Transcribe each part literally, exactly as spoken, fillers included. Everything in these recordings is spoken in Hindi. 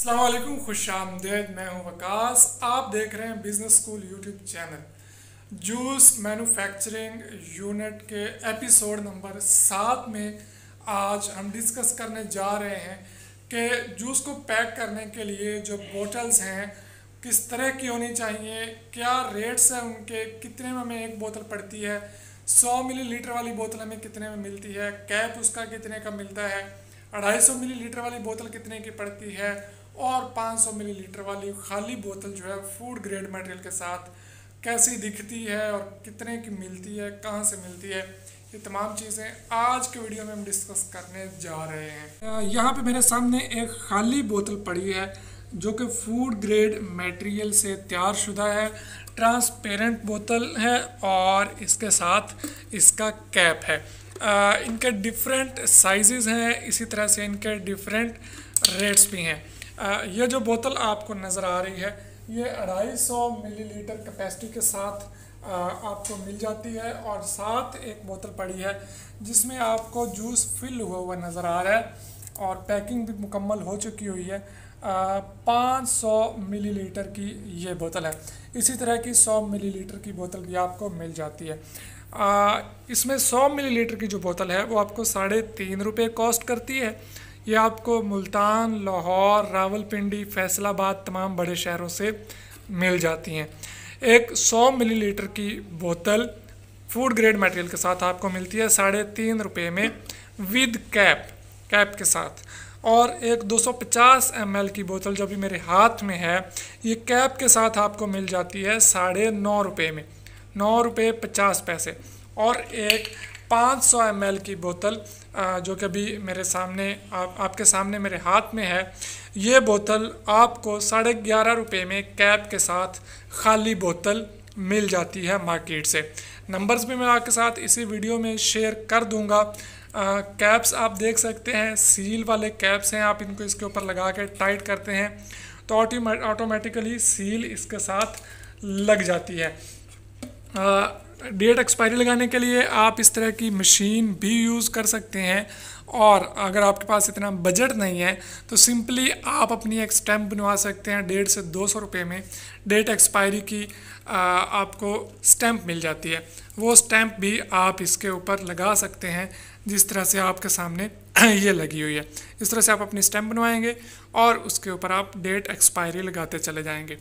अस्सलाम वालेकुम, खुश आमदेद। मैं हूं वकास। आप देख रहे हैं business school YouTube channel. Juice manufacturing unit के एपिसोड नंबर सात में आज हम डिस्कस करने जा रहे हैं कि जूस को पैक करने के लिए जो बोतल्स हैं किस तरह की होनी चाहिए, क्या रेट्स हैं उनके, कितने में हमें एक बोतल पड़ती है, सौ मिलीलीटर वाली बोतल हमें कितने में मिलती है, कैप उसका कितने का मिलता है, अढ़ाई सौ मिलीलीटर वाली बोतल कितने की पड़ती है और पाँच सौ मिलीलीटर वाली खाली बोतल जो है फूड ग्रेड मटेरियल के साथ कैसी दिखती है और कितने की मिलती है, कहाँ से मिलती है, ये तमाम चीज़ें आज के वीडियो में हम डिस्कस करने जा रहे हैं। यहाँ पे मेरे सामने एक खाली बोतल पड़ी है जो कि फूड ग्रेड मटेरियल से तैयार शुदा है। ट्रांसपेरेंट बोतल है और इसके साथ इसका कैप है। आ, इनके डिफरेंट साइजेस हैं, इसी तरह से इनके डिफरेंट रेट्स भी हैं। आ, ये जो बोतल आपको नज़र आ रही है ये अढ़ाई सौ मिलीलीटर कैपेसिटी के साथ आ, आपको मिल जाती है और साथ एक बोतल पड़ी है जिसमें आपको जूस फिल हुआ हुआ नज़र आ रहा है और पैकिंग भी मुकम्मल हो चुकी हुई है। पाँच सौ मिलीलीटर की ये बोतल है। इसी तरह की सौ मिलीलीटर की बोतल भी आपको मिल जाती है। आ, इसमें सौ मिलीलीटर की जो बोतल है वो आपको साढ़े तीन रुपये कॉस्ट करती है। ये आपको मुल्तान, लाहौर, रावलपिंडी, फैसलाबाद तमाम बड़े शहरों से मिल जाती हैं। एक सौ मिलीलीटर की बोतल फूड ग्रेड मटेरियल के साथ आपको मिलती है साढ़े तीन रुपये में विद कैप कैप के साथ। और एक दो सौ पचास एम एल की बोतल जो भी मेरे हाथ में है ये कैप के साथ आपको मिल जाती है साढ़े नौ रुपये में, नौ रुपये पचास पैसे। और एक पाँच सौ एम एल की बोतल जो कि अभी मेरे सामने आप आपके सामने मेरे हाथ में है, ये बोतल आपको साढ़े ग्यारह रुपये में कैप के साथ खाली बोतल मिल जाती है मार्केट से। नंबर्स भी मैं आपके साथ इसी वीडियो में शेयर कर दूंगा। कैप्स आप देख सकते हैं, सील वाले कैप्स हैं। आप इनको इसके ऊपर लगा के टाइट करते हैं तो ऑटोमेटिकली सील इसके साथ लग जाती है। आ, डेट एक्सपायरी लगाने के लिए आप इस तरह की मशीन भी यूज़ कर सकते हैं और अगर आपके पास इतना बजट नहीं है तो सिंपली आप अपनी एक स्टैम्प बनवा सकते हैं। डेढ़ से दो सौ रुपये में डेट एक्सपायरी की आ, आपको स्टैम्प मिल जाती है। वो स्टैम्प भी आप इसके ऊपर लगा सकते हैं जिस तरह से आपके सामने ये लगी हुई है। इस तरह से आप अपनी स्टैम्प बनवाएंगे और उसके ऊपर आप डेट एक्सपायरी लगाते चले जाएंगे।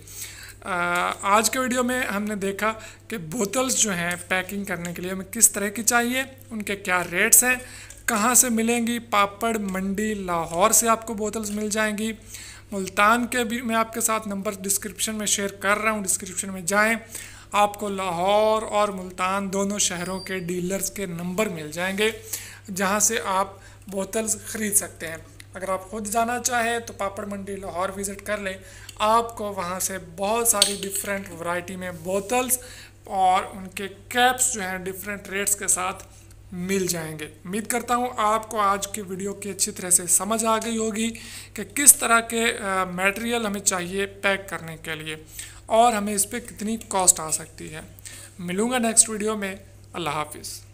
आज के वीडियो में हमने देखा कि बोतल्स जो हैं पैकिंग करने के लिए हमें किस तरह की चाहिए, उनके क्या रेट्स हैं, कहाँ से मिलेंगी। पापड़ मंडी लाहौर से आपको बोतल्स मिल जाएंगी। मुल्तान के भी मैं आपके साथ नंबर डिस्क्रिप्शन में शेयर कर रहा हूँ, डिस्क्रिप्शन में जाएं, आपको लाहौर और मुल्तान दोनों शहरों के डीलर्स के नंबर मिल जाएंगे जहाँ से आप बोतल्स ख़रीद सकते हैं। अगर आप खुद जाना चाहें तो पापड़ मंडी लाहौर विज़िट कर लें, आपको वहाँ से बहुत सारी डिफरेंट वैरायटी में बोतल्स और उनके कैप्स जो हैं डिफरेंट रेट्स के साथ मिल जाएंगे। उम्मीद करता हूँ आपको आज की वीडियो की अच्छी तरह से समझ आ गई होगी कि किस तरह के मटेरियल हमें चाहिए पैक करने के लिए और हमें इस पर कितनी कॉस्ट आ सकती है। मिलूँगा नेक्स्ट वीडियो में। अल्लाह हाफिज़।